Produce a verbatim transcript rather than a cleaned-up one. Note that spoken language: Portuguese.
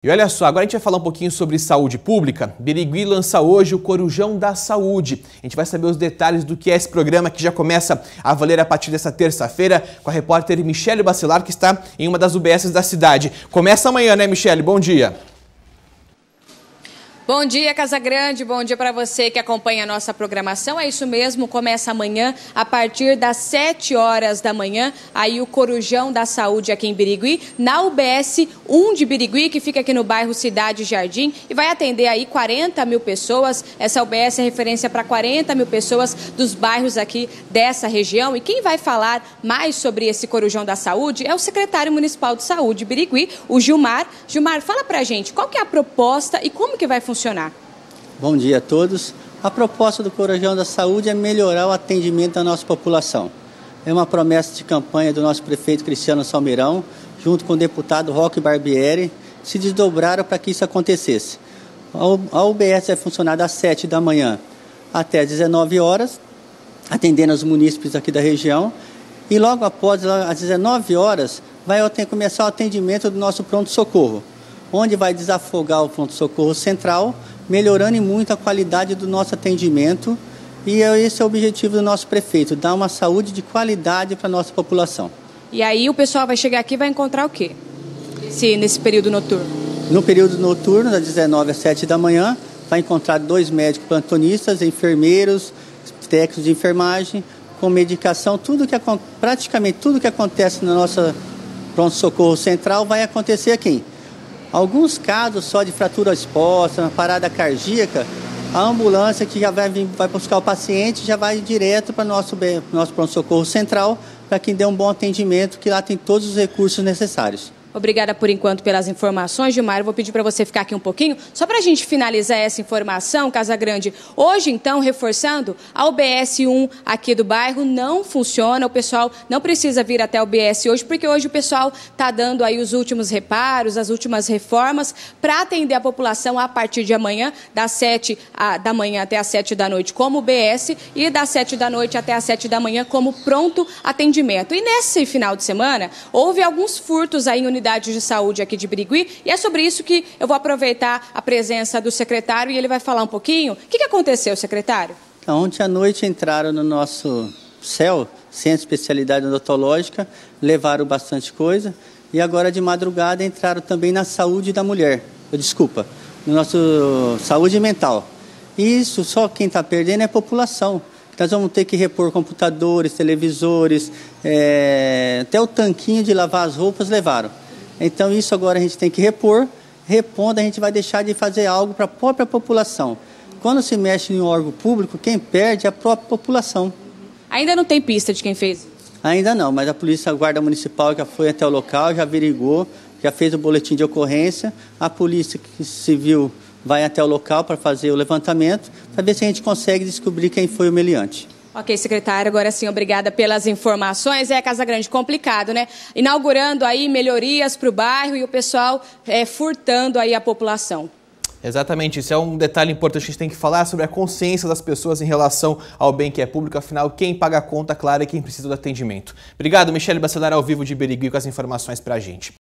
E olha só, agora a gente vai falar um pouquinho sobre saúde pública. Birigui lança hoje o Corujão da Saúde. A gente vai saber os detalhes do que é esse programa que já começa a valer a partir dessa terça-feira com a repórter Michele Bacelar, que está em uma das U B Ss da cidade. Começa amanhã, né, Michele? Bom dia. Bom dia, Casagrande. Bom dia para você que acompanha a nossa programação. É isso mesmo, começa amanhã a partir das sete horas da manhã, aí o Corujão da Saúde aqui em Birigui, na U B S um de Birigui, que fica aqui no bairro Cidade Jardim, e vai atender aí quarenta mil pessoas. Essa U B S é referência para quarenta mil pessoas dos bairros aqui dessa região. E quem vai falar mais sobre esse Corujão da Saúde é o secretário municipal de saúde de Birigui, o Gilmar. Gilmar, fala pra gente qual que é a proposta e como que vai funcionar. funcionar. Bom dia a todos. A proposta do Corujão da Saúde é melhorar o atendimento da nossa população. É uma promessa de campanha do nosso prefeito Cristiano Salmeirão, junto com o deputado Roque Barbieri, se desdobraram para que isso acontecesse. A U B S vai funcionar das sete da manhã até às dezenove horas, atendendo os munícipes aqui da região, e logo após, às dezenove horas, vai começar o atendimento do nosso pronto-socorro, onde vai desafogar o pronto-socorro central, melhorando muito a qualidade do nosso atendimento. E esse é o objetivo do nosso prefeito, dar uma saúde de qualidade para a nossa população. E aí o pessoal vai chegar aqui e vai encontrar o quê? Se, nesse período noturno? No período noturno, das dezenove às sete da manhã, vai encontrar dois médicos plantonistas, enfermeiros, técnicos de enfermagem, com medicação. Tudo que, praticamente tudo que acontece na nossa pronto-socorro central vai acontecer aqui. Alguns casos só de fratura exposta, parada cardíaca, a ambulância que já vai, vir, vai buscar o paciente já vai direto para o nosso, nosso pronto-socorro central, para que dê um bom atendimento, que lá tem todos os recursos necessários. Obrigada por enquanto pelas informações, Gilmar. Eu vou pedir para você ficar aqui um pouquinho, só para a gente finalizar essa informação, Casagrande. Hoje, então, reforçando, a U B S um aqui do bairro não funciona, o pessoal não precisa vir até a U B S hoje, porque hoje o pessoal está dando aí os últimos reparos, as últimas reformas, para atender a população a partir de amanhã, das sete da manhã até as sete da noite como U B S, e das sete da noite até as sete da manhã como pronto atendimento. E nesse final de semana, houve alguns furtos aí em unidades de saúde aqui de Birigui, e é sobre isso que eu vou aproveitar a presença do secretário e ele vai falar um pouquinho. O que, que aconteceu, secretário? Ontem à noite entraram no nosso C E L, Centro de Especialidade Odontológica, levaram bastante coisa, e agora de madrugada entraram também na saúde da mulher, desculpa, no nosso saúde mental. E isso só quem está perdendo é a população. Nós vamos ter que repor computadores, televisores, é, até o tanquinho de lavar as roupas levaram. Então isso agora a gente tem que repor, repondo a gente vai deixar de fazer algo para a própria população. Quando se mexe em um órgão público, quem perde é a própria população. Ainda não tem pista de quem fez? Ainda não, mas a polícia, a guarda municipal já foi até o local, já averigou, já fez o boletim de ocorrência, a polícia civil vai até o local para fazer o levantamento, para ver se a gente consegue descobrir quem foi o meliante. Ok, secretário, agora sim, obrigada pelas informações. É, Casagrande, complicado, né? Inaugurando aí melhorias para o bairro e o pessoal é, furtando aí a população. Exatamente, isso é um detalhe importante que a gente tem que falar sobre a consciência das pessoas em relação ao bem que é público, afinal, quem paga a conta, claro, é quem precisa do atendimento. Obrigado, Michele Bacelar, ao vivo de Birigui, com as informações para a gente.